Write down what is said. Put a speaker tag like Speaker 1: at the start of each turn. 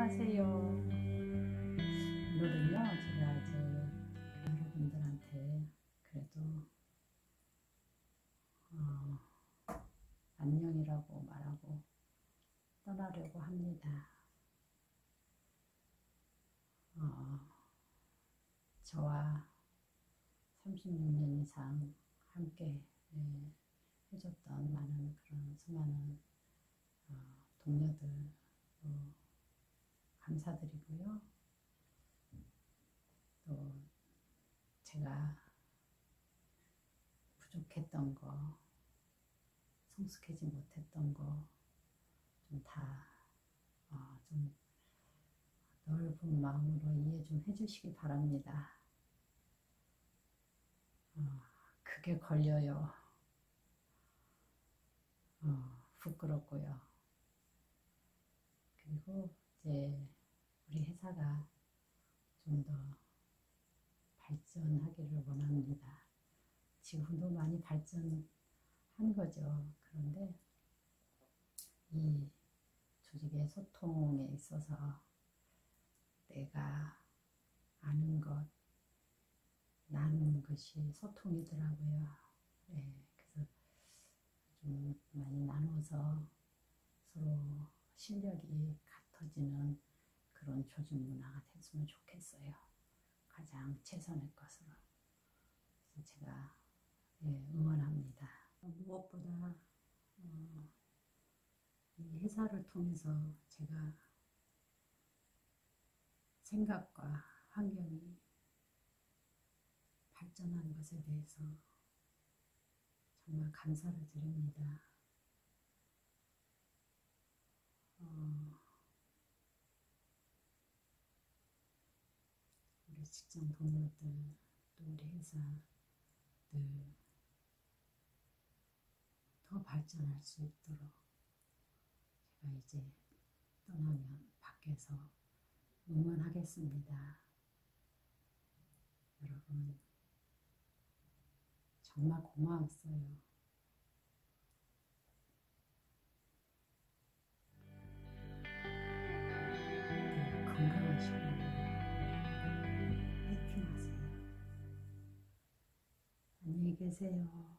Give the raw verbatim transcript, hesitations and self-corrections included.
Speaker 1: 안녕하세요.
Speaker 2: 오늘은요, 제가 이제 여러분들한테 그래도 어, 안녕이라고 말하고 떠나려고 합니다. 어, 저와 삼십육 년 이상 함께 예, 해줬던 많은 그런 수많은 어, 동료들 어, 감사드리고요. 또 제가 부족했던 거, 성숙하지 못했던 거 좀 다 어, 좀 넓은 마음으로 이해 좀 해주시기 바랍니다. 어, 그게 걸려요. 어, 부끄럽고요. 그리고 이제 우리 회사가 좀 더 발전하기를 원합니다. 지금도 많이 발전한 거죠. 그런데 이 조직의 소통에 있어서 내가 아는 것, 나누는 것이 소통이더라고요. 네, 그래서 좀 많이 나눠서 서로 실력이 같아지는 그런 조직 문화가 됐으면 좋겠어요. 가장 최선의 것으로. 그래서 제가 예, 응원합니다. 무엇보다 어, 이 회사를 통해서 제가 생각과 환경이 발전한 것에 대해서 정말 감사를 드립니다. 어, 우리 직장 동료들, 또 우리 회사들 더 발전할 수 있도록 제가 이제 떠나면 밖에서 응원하겠습니다. 여러분 정말 고마웠어요. 네, 건강하시고 화이팅 하세요. 안녕히 계세요.